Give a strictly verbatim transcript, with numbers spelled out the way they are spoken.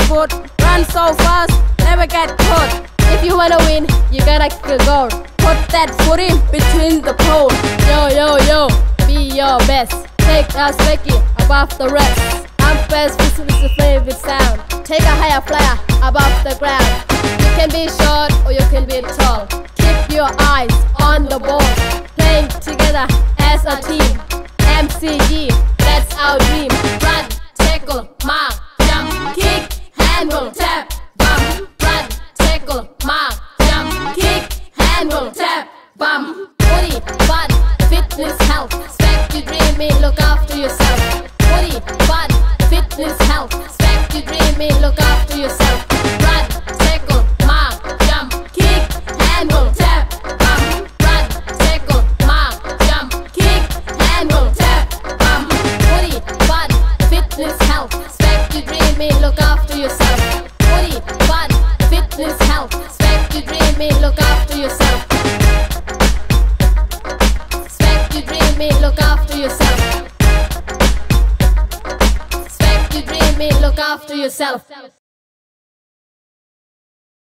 foot. Run so fast, never get caught. If you wanna win, you gotta kick a goal. Put that foot in between the pole. Yo, yo, yo, be your best. Take a Specky above the rest. I'm best, this is the favorite sound. Take a higher flyer above the ground. You can be short or you can be tall. Keep your eyes on the ball. Playing together as a team. M C G, that's our dream. Run, tackle, mark, jump, kick, handball, tap, bump. Run, tackle, mark, jump, kick, handball, tap, bump. Footy, fun, fitness, health. Specky Dreaming, look after yourself. Footy, fun, fitness, health. Specky Dreaming, look after yourself. Run, tackle, mark, jump, kick, handball, tap, bump. Run, tackle, mark, jump, kick, handball, tap, bump. Footy, fun, fitness, health. Specky Dreaming, look after yourself. Footy, fun, fitness, health. Specky Dreaming, look after yourself. Specky Dreaming, look after yourself. Specky Dreaming, look after yourself.